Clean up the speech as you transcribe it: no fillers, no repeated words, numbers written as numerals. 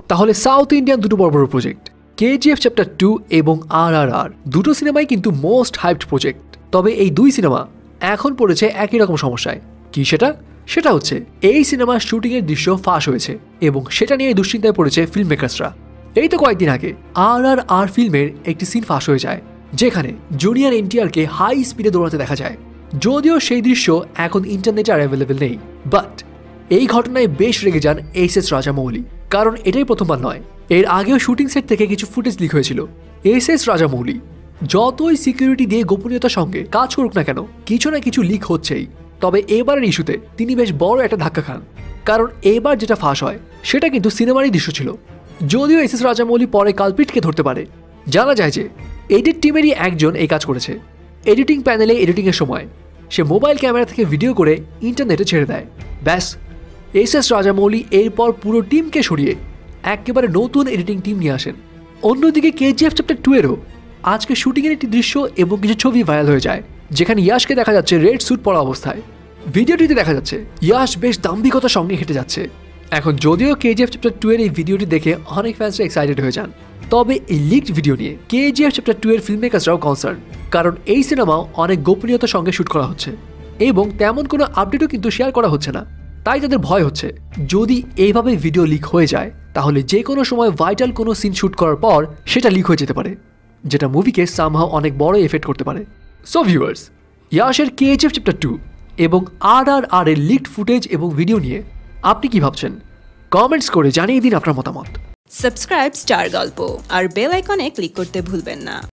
তাহলে south Indian দুটো বড় বড় প্রজেক্ট কেজিএফ চ্যাপ্টার 2 এবং RRR দুটো সিনেমাই কিন্তু মোস্ট হাইপড প্রজেক্ট। তবে এই দুই সিনেমা এখন পড়েছে একই রকম সমস্যায়। কি সেটা হচ্ছে এই সিনেমার শুটিং এর দৃশ্য ফাঁস হয়েছে এবং সেটা নিয়ে দুশ্চিন্তায় পড়েছে ফিল্ম মেকার্সরা। এই তো কয়েকদিন আগে RRR ফিল্মের একটি সিন ফাঁস হয়ে যায় যেখানে জুনিয়র এনটিআরকে হাই স্পিডে দৌড়াতে দেখা যায়। যদিও সেই দৃশ্য এখন ইন্টারনেটে আর অ্যাভেলেবেল নেই, বাট এই ঘটনায় বেশ রেগে যান এস রাজামৌলি। কারণ এটাই প্রথমবার নয়, এর আগেও শুটিং সেট থেকে কিছু ফুটেজ লিক হয়েছিল। এস রাজামৌলি যতই সিকিউরিটি দিয়ে গোপনীয়তার সঙ্গে কাজ করুক না কেন, কিছু না কিছু লিক হচ্ছেই। তবে এবারের ইস্যুতে তিনি বেশ বড় একটা ধাক্কা খান, কারণ এবার যেটা ফাঁস হয় সেটা কিন্তু সিনেমারই দৃশ্য ছিল। যদিও এস রাজামৌলি পরে কালপিটকে ধরতে পারে, জানা যায় যে এডিট টিমেরই একজন এই কাজ করেছে। এডিটিং প্যানেলে এডিটিংয়ের সময় সে মোবাইল ক্যামেরা থেকে ভিডিও করে ইন্টারনেটে ছেড়ে দেয়। ব্যাস, এস রাজামৌলি এরপর পুরো টিমকে সরিয়ে একেবারে নতুন এডিটিং টিম নিয়ে আসেন। অন্যদিকে কেজিএফ চ্যাপ্টার 2 এরও আজকে শুটিংয়ের একটি দৃশ্য এবং কিছু ছবি ভাইরাল হয়ে যায় যেখানে ইয়াশকে দেখা যাচ্ছে রেড স্যুট পরা অবস্থায়। ভিডিওটিতে দেখা যাচ্ছে ইয়াশ বেশ দাম্ভিকতার সঙ্গে হেঁটে যাচ্ছে। এখন যদিও কেজিএফ চ্যাপ্টার 2 এর এই ভিডিওটি দেখে অনেক ফ্যান্সরা এক্সাইটেড হয়ে যান, তবে এই লিকড ভিডিও নিয়ে কেজিএফ চ্যাপ্টার 2 এর ফিল্ম মেকার্সরাও কনসার্ন, কারণ এই সিনেমাও অনেক গোপনীয়তার সঙ্গে শুট করা হচ্ছে এবং তেমন কোনো আপডেটও কিন্তু শেয়ার করা হচ্ছে না। তাই তাদের ভয় হচ্ছে যদি এইভাবে ভিডিও লিক হয়ে যায় তাহলে যে কোনো সময় ভাইটাল কোনো সিন শুট করার পর সেটা লিক হয়ে যেতে পারে, যেটা মুভিকে সামহাও অনেক বড় এফেক্ট করতে পারে। সো ভিউয়ার্স, ইয়াশের কেজিএফ চ্যাপ্টার 2 এবং RRR এর লিকড ফুটেজ এবং ভিডিও নিয়ে আপনি কি ভাবছেন? কমেন্টস করে জানিয়ে দিন আপনার মতামত। সাবস্ক্রাইব স্টার গল্প আর বেল আইকনে ক্লিক করতে ভুলবেন না।